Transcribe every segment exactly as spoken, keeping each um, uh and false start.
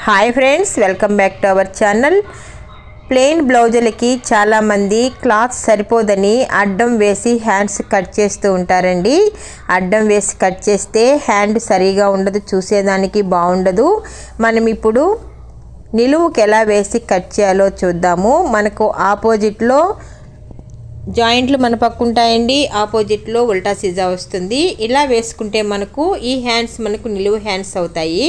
Hi friends, welcome back to our channel. Plain బ్లౌజులకి చాలామంది cloth సరిపోదని అడ్డం వేసి హ్యాండ్స్ కట్ చేస్తూ ఉంటారండి. అడ్డం వేసి కట్ చేస్తే హ్యాండ్ సరిగా ఉండదు, చూసేదానికి బాగుండదు. మనం ఇప్పుడు నిలువుకి ఎలా వేసి కట్ చేయాలో చూద్దాము. మనకు ఆపోజిట్లో జాయింట్లు మన పక్క ఉంటాయండి, ఆపోజిట్లో ఉల్టా సిజా వస్తుంది. ఇలా వేసుకుంటే మనకు ఈ హ్యాండ్స్ మనకు నిలువు హ్యాండ్స్ అవుతాయి.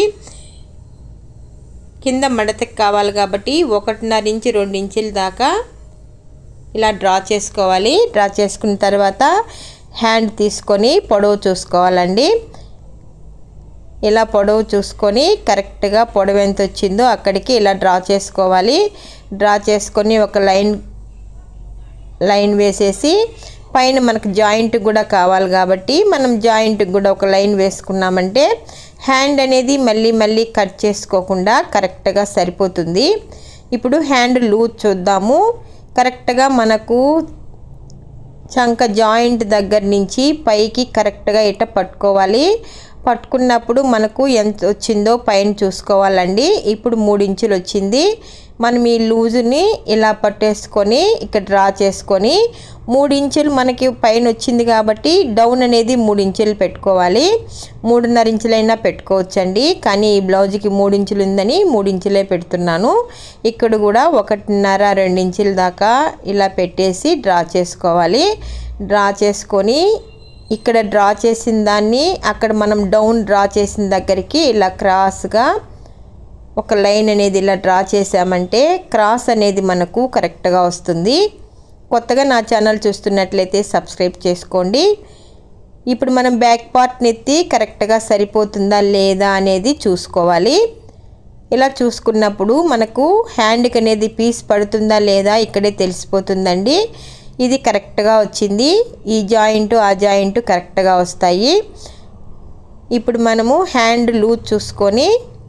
కింద మడతకి కావాలి కాబట్టి ఒకటిన్నర ఇంచు రెండు ఇంచుల దాకా ఇలా డ్రా చేసుకోవాలి. డ్రా చేసుకున్న తర్వాత హ్యాండ్ తీసుకొని పొడవు చూసుకోవాలండి. ఇలా పొడవు చూసుకొని కరెక్ట్గా పొడవు ఎంత వచ్చిందో అక్కడికి ఇలా డ్రా చేసుకోవాలి. డ్రా చేసుకొని ఒక లైన్ లైన్ వేసేసి పైన మనకు జాయింట్ కూడా కావాలి కాబట్టి మనం జాయింట్ కూడా ఒక లైన్ వేసుకున్నామంటే హ్యాండ్ అనేది మళ్ళీ మళ్ళీ కట్ చేసుకోకుండా కరెక్ట్గా సరిపోతుంది. ఇప్పుడు హ్యాండ్ లూజ్ చూద్దాము. కరెక్ట్గా మనకు చంక జాయింట్ దగ్గర నుంచి పైకి కరెక్ట్గా ఇట్ట పట్టుకోవాలి. పట్టుకున్నప్పుడు మనకు ఎంత వచ్చిందో పైన చూసుకోవాలండి. ఇప్పుడు మూడు ఇంచులు వచ్చింది. మనం ఈ లూజుని ఇలా పట్టేసుకొని ఇక్కడ డ్రా చేసుకొని మూడు ఇంచులు మనకి పైన వచ్చింది కాబట్టి డౌన్ అనేది మూడు ఇంచులు పెట్టుకోవాలి. మూడున్నర ఇంచులైనా పెట్టుకోవచ్చండి, కానీ ఈ బ్లౌజ్కి మూడు ఇంచులు ఉందని మూడు ఇంచులే పెడుతున్నాను. ఇక్కడ కూడా ఒకటిన్నర రెండు ఇంచుల దాకా ఇలా పెట్టేసి డ్రా చేసుకోవాలి. డ్రా చేసుకొని ఇక్కడ డ్రా చేసిన దాన్ని అక్కడ మనం డౌన్ డ్రా చేసిన దగ్గరికి ఇలా క్రాస్గా ఒక లైన్ అనేది ఇలా డ్రా చేసామంటే క్రాస్ అనేది మనకు కరెక్ట్గా వస్తుంది. కొత్తగా నా ఛానల్ చూస్తున్నట్లయితే సబ్స్క్రైబ్ చేసుకోండి. ఇప్పుడు మనం బ్యాక్ పార్ట్ని ఎత్తి కరెక్ట్గా సరిపోతుందా లేదా అనేది చూసుకోవాలి. ఇలా చూసుకున్నప్పుడు మనకు హ్యాండ్కి అనేది పీస్ పడుతుందా లేదా ఇక్కడే తెలిసిపోతుందండి. ఇది కరెక్ట్గా వచ్చింది. ఈ జాయింట్ ఆ జాయింట్ కరెక్ట్గా వస్తాయి. ఇప్పుడు మనము హ్యాండ్ లూజ్ చూసుకొని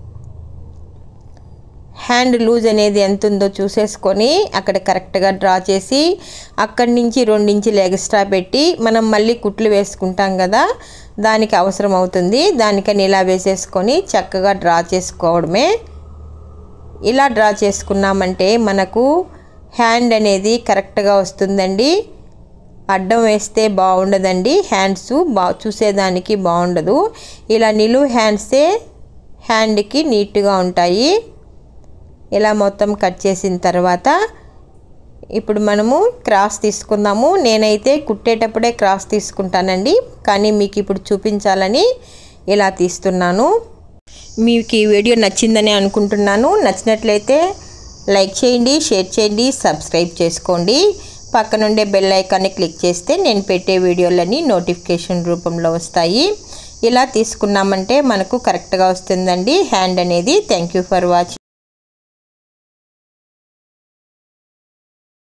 హ్యాండ్ లూజ్ అనేది ఎంత ఉందో చూసేసుకొని అక్కడ కరెక్ట్గా డ్రా చేసి అక్కడి నుంచి రెండు ఇంచులు ఎక్స్ట్రా పెట్టి మనం మళ్ళీ కుట్లు వేసుకుంటాం కదా, దానికి అవసరం అవుతుంది. దానికని ఇలా వేసేసుకొని చక్కగా డ్రా చేసుకోవడమే. ఇలా డ్రా చేసుకున్నామంటే మనకు హ్యాండ్ అనేది కరెక్ట్గా వస్తుందండి. అడ్డం వేస్తే బాగుండదండి, హ్యాండ్స్ బా చూసేదానికి బాగుండదు. ఇలా నిలువు హ్యాండ్సే హ్యాండ్కి నీట్గా ఉంటాయి. ఇలా మొత్తం కట్ చేసిన తర్వాత ఇప్పుడు మనము క్రాస్ తీసుకుందాము. నేనైతే కుట్టేటప్పుడే క్రాస్ తీసుకుంటానండి, కానీ మీకు ఇప్పుడు చూపించాలని ఇలా తీస్తున్నాను. మీకు ఈ వీడియో నచ్చిందని అనుకుంటున్నాను. నచ్చినట్లయితే లైక్ చేయండి, షేర్ చేయండి, సబ్స్క్రైబ్ చేసుకోండి. పక్కనుండే బెల్ ఐకాన్ని క్లిక్ చేస్తే నేను పెట్టే వీడియోలన్నీ నోటిఫికేషన్ రూపంలో వస్తాయి. ఇలా తీసుకున్నామంటే మనకు కరెక్ట్గా వస్తుందండి హ్యాండ్ అనేది. Thank you for watching.